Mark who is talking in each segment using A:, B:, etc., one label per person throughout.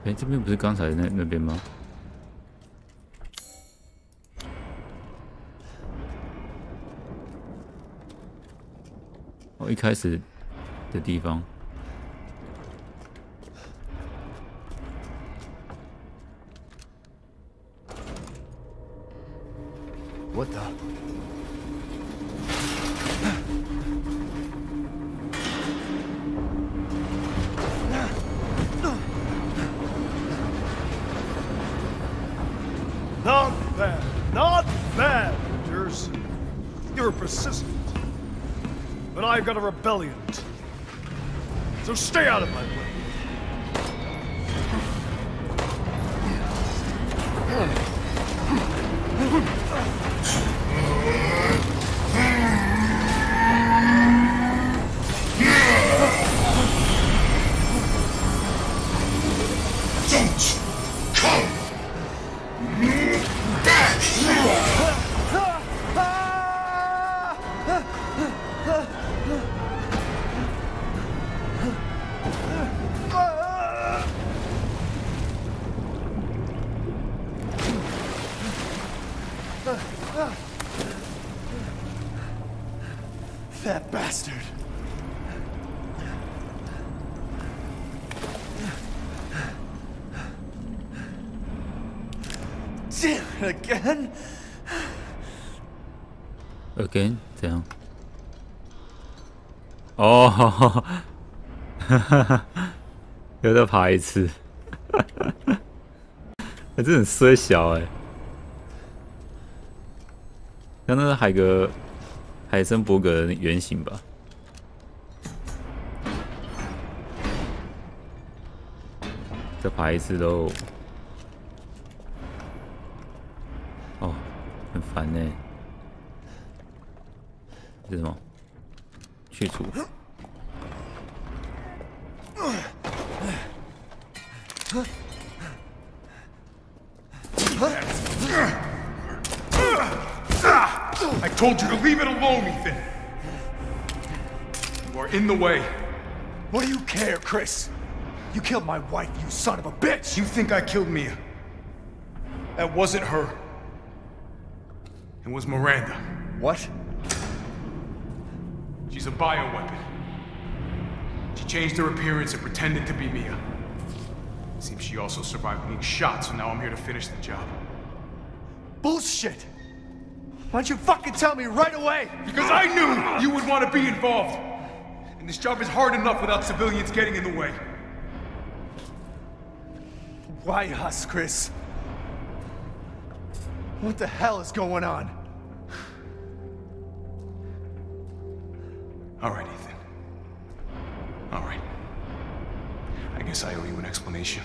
A: 哎，这边不是刚才那边吗？哦，一开始的地方。
B: What the?
C: Not bad. Not bad, Rangers. You're persistent. But I've got a rebellion. So stay out of my way.
B: That bastard. Damn it again.
A: Again？ 怎样？哦，哈哈，又再爬一次，这很衰小哎。刚那是海森伯格的原型吧？再爬一次喽。哦，很烦呢。这是什么？去除。
D: I told you to leave it alone, Ethan. You are in the way.
B: What do you care, Chris? You killed my wife, you son of a bitch!
D: You think I killed Mia? That wasn't her. It was Miranda.
B: What?
D: She's a bioweapon. She changed her appearance and pretended to be Mia. Seems she also survived being shot, so now I'm here to finish the job.
B: Bullshit! Why don't you fucking tell me right away?
D: Because I knew you would want to be involved! And this job is hard enough without civilians getting in the way.
B: Why us, Chris? What the hell is going on?
D: All right, Ethan. All right. I guess I owe you an explanation.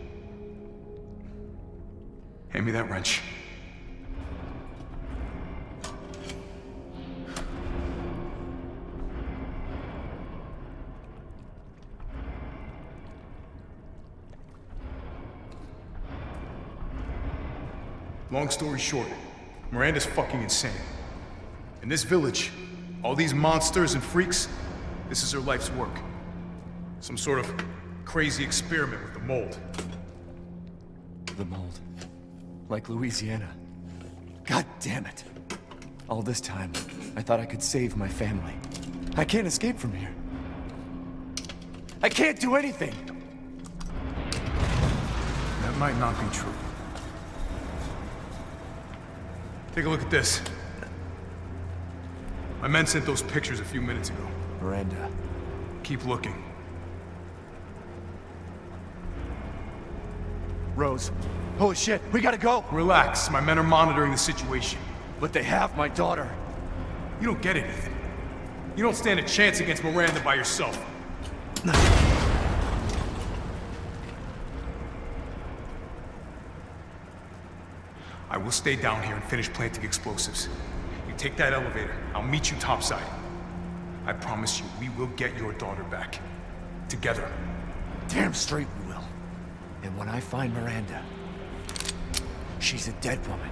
D: Hand me that wrench. Long story short, Miranda's fucking insane. In this village, all these monsters and freaks, this is her life's work. Some sort of crazy experiment with the mold.
B: The mold. Like Louisiana. God damn it. All this time, I thought I could save my family. I can't escape from here. I can't do anything!
D: That might not be true. Take a look at this. My men sent those pictures a few minutes ago.
B: Miranda.
D: Keep looking.
B: Rose. Holy shit, we gotta go!
D: Relax, my men are monitoring the situation.
B: But they have my daughter.
D: You don't get it, Ethan. You don't stand a chance against Miranda by yourself. I will stay down here and finish planting explosives. You take that elevator, I'll meet you topside. I promise you, we will get your daughter back. Together.
B: Damn straight we will. And when I find Miranda, she's a dead woman.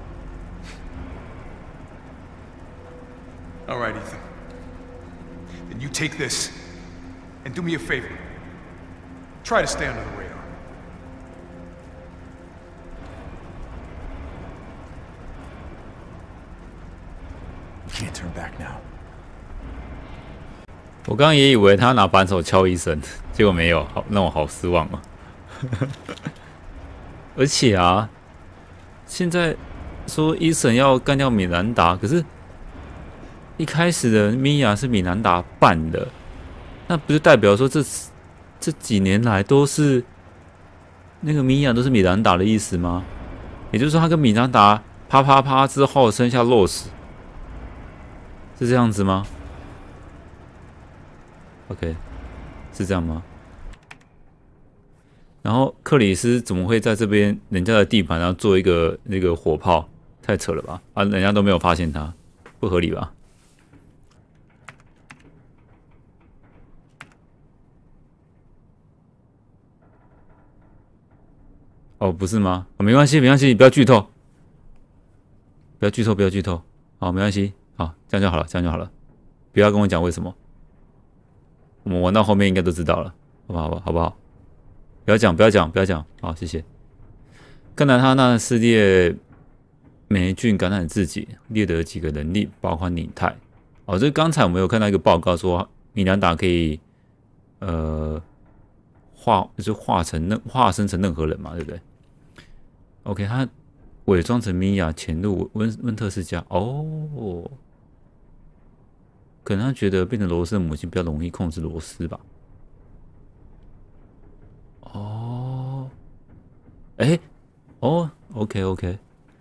D: All right, Ethan. Then you take this, and do me a favor. Try to stay under the radar.
A: 我刚刚也以为他拿扳手敲医生，结果没有，好让我好失望啊！而且啊，现在说医生要干掉米兰达，可是一开始的米娅是米兰达扮的，那不就代表说这几年来都是那个米娅都是米兰达的意思吗？也就是说，他跟米兰达啪啪啪之后生下洛斯，是这样子吗？OK， 是这样吗？然后克里斯怎么会在这边人家的地盘，然后做一个那个火炮？太扯了吧！啊，人家都没有发现他，不合理吧？哦，不是吗？哦，没关系，没关系，你不要剧透，不要剧透，不要剧透。好，没关系，好，这样就好了，这样就好了。不要跟我讲为什么。我们玩到后面应该都知道了，好不好？好不好？不要讲，不要讲，不要讲。好，谢谢。甘南哈纳是列霉菌感染自己，列的几个能力，包括拟态。哦，这刚才我们有看到一个报告说，米兰达可以化身成任何人嘛，对不对 ？OK， 他伪装成米娅潜入温特斯家。哦，可能他觉得变成罗斯的母亲比较容易控制罗斯吧。哦，哎，哦 ，OK，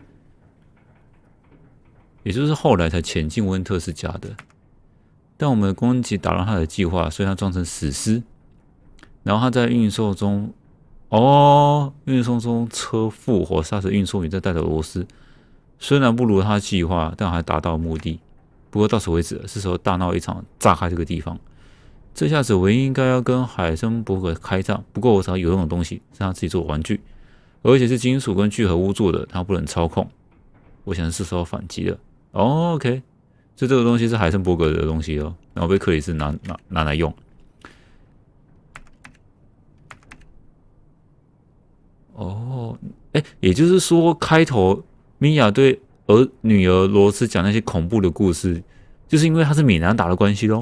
A: 也就是后来才潜进温特斯家的。但我们的攻击打乱他的计划，所以他装成死尸。然后他在运送中，运送中车复活，杀死运送员，再带走罗斯。虽然不如他计划，但还达到目的。不过到此为止了，是时候大闹一场，炸开这个地方。这下子我应该要跟海森伯格开仗，不过我找有用的东西是他自己做的玩具，而且是金属跟聚合物做的，他不能操控。我想是时候反击了。OK， 这个东西是海森伯格的东西哦，然后被克里斯拿来用。哦，也就是说，开头米娅对女儿罗斯讲那些恐怖的故事，就是因为她是米兰达的关系咯。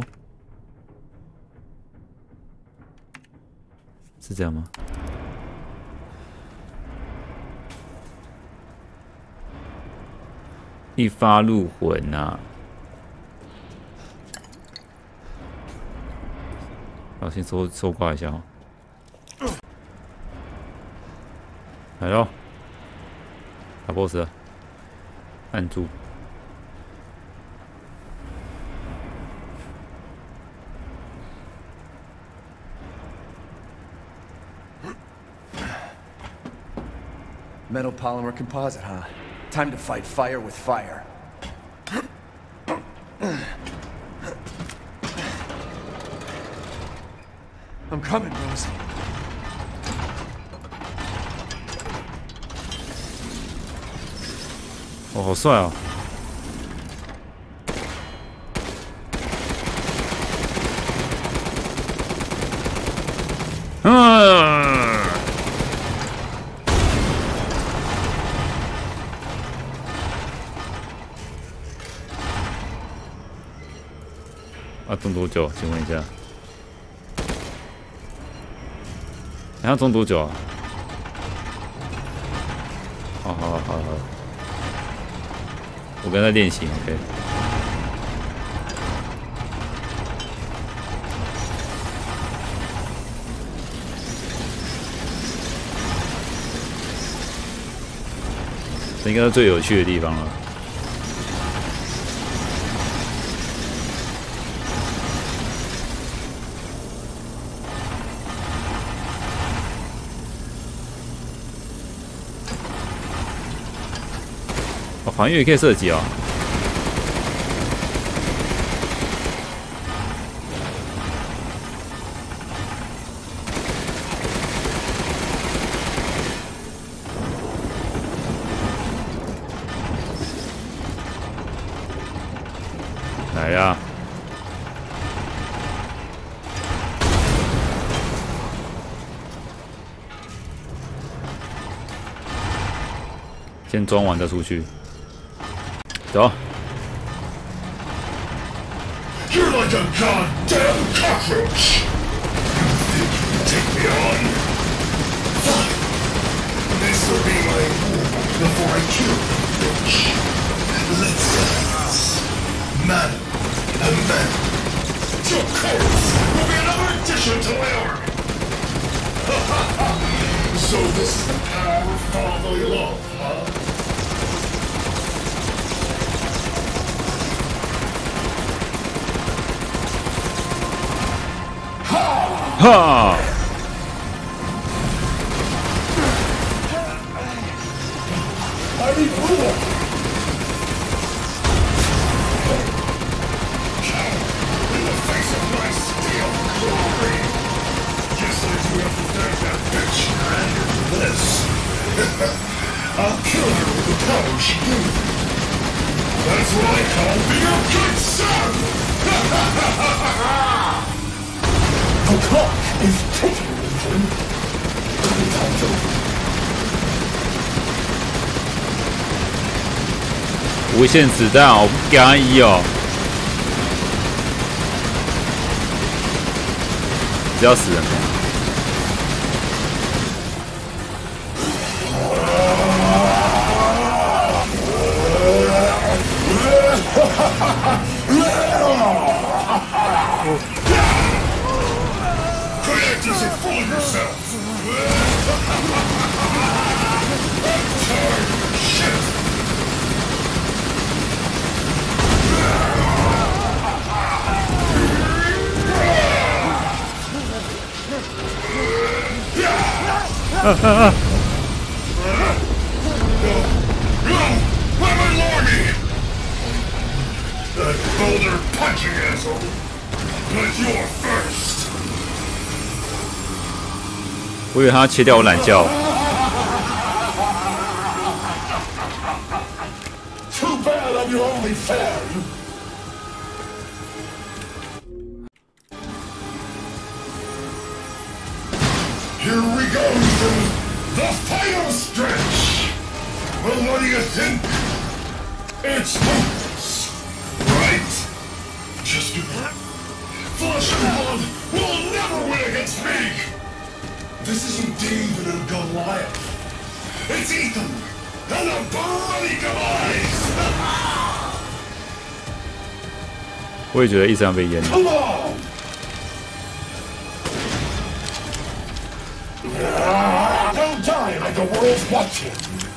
A: 是这样吗？一发入魂啊！好，先收挂一下哦。来喽，打 BOSS 了，按住。
B: Metal polymer composite, huh? Time to fight fire with fire. I'm coming, Rosie.
A: 哦，好帅哦！中多久？请问一下，还要中多久啊？好，我跟他练习 ，OK。这应该是最有趣的地方了。防御也可以射击哦。来呀！先装完再出去。走。
C: Here I
E: a goddamn cockroach! You think you can take me on? Fine. This will be my rule before I kill you, bitch. Let's dance. Man and man. Your corpse will be another addition to my army. So this is the power of fatherly love, huh?
A: Ha!
E: I need more! Coward in the face of my steel glory! Guess I do have to thank that bitch and this. I'll kill her with the power she gave me. That's what I call being a good son! The clock is ticking, Ethan. Time's over.
A: 无限子弹哦，我不给他一哦，只要死人吗？
E: Correct isn't full of yourself. I'm tired of your shit. No! Let me Lordy! That boulder punching asshole! But you're first!
A: 我以为他要切掉我懒觉。
E: Too bad I'm your only fan! Here we go, Ethan! The final stretch! Well, what do you think? It's hopeless, right? Just do that. Flesh and blood will never win against me! This isn't David and Goliath. It's Ethan and a bloody demise!
A: 我也觉得一直要被淹。
E: Come on! Don't die like the world's watching!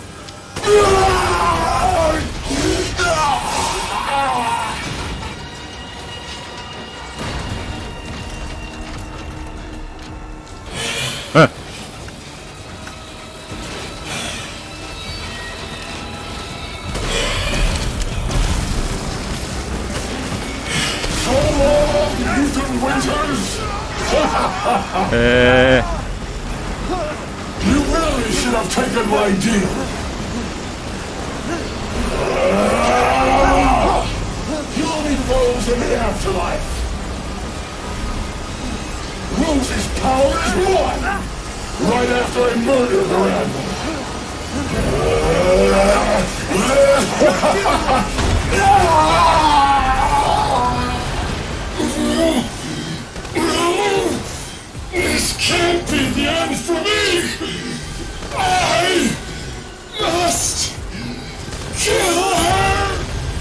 E: So long, Ethan Winters! You really should have taken my deal. You'll be Rose in the afterlife. Rose's power is one. Right after I murder Miranda. This can't be the end for me! I must kill her!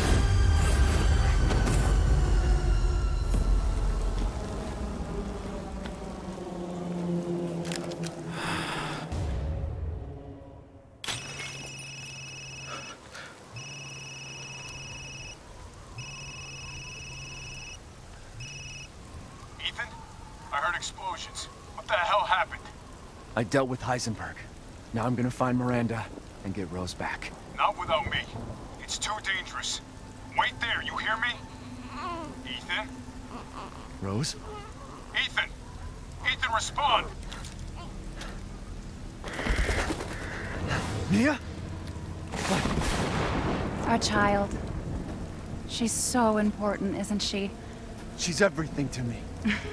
D: Ethan? I heard explosions. What the hell happened?
B: I dealt with Heisenberg. Now I'm gonna find Miranda and get Rose back.
D: Not without me. It's too dangerous. Wait there, you hear me? Ethan?
B: Rose?
D: Ethan! Ethan, respond!
B: Mia?
F: Our child. She's so important, isn't she?
B: She's everything to me.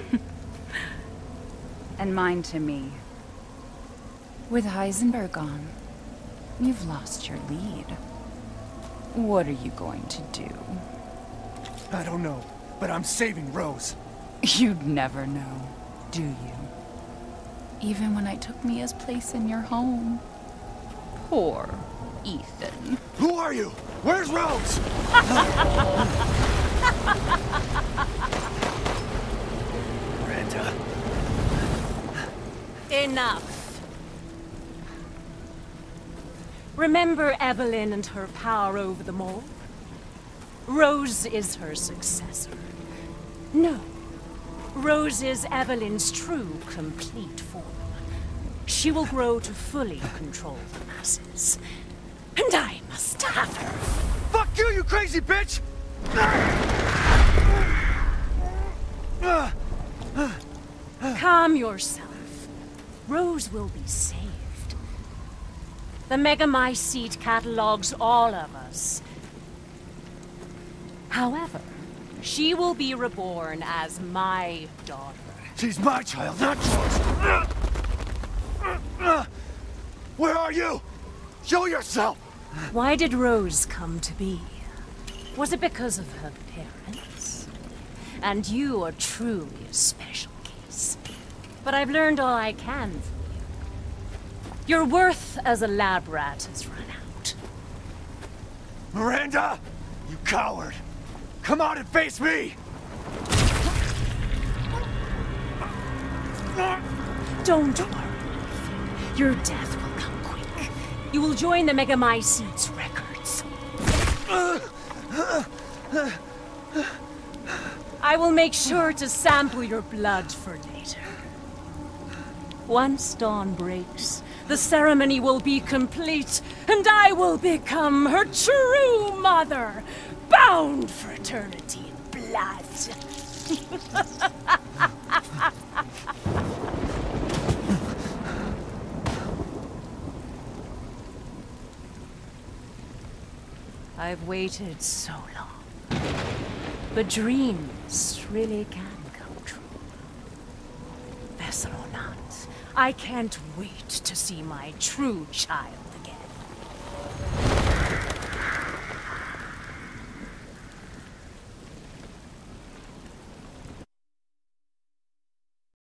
F: And mine to me. With Heisenberg gone, you've lost your lead. What are you going to do?
B: I don't know. but I'm saving Rose.
F: You'd never know, do you? Even when I took Mia's place in your home. Poor Ethan.
B: Who are you? Where's Rose? Miranda.
G: Enough. Remember Evelyn and her power over them all? Rose is her successor. No. Rose is Evelyn's true, complete form. She will grow to fully control the masses. And I must have her.
B: Fuck you, you crazy bitch!
G: Calm yourself. Rose will be saved. The Megamycete catalogs all of us. However, she will be reborn as my daughter.
B: She's my child, not yours. Where are you? Show yourself!
G: Why did Rose come to be? Was it because of her parents? And you are truly a special case. But I've learned all I can from you. Your worth as a lab rat has run out.
B: Miranda! You coward! Come out and face me!
G: Don't worry. Your death will come quick. You will join the Megamycete's records. I will make sure to sample your blood for later. Once dawn breaks, the ceremony will be complete, and I will become her true mother, bound for eternity in blood. I've waited so long. But dreams really can come true. Vessel or not, I can't wait to see my true child